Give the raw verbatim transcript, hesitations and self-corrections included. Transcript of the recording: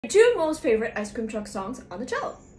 Two most favorite ice cream truck songs on the cello.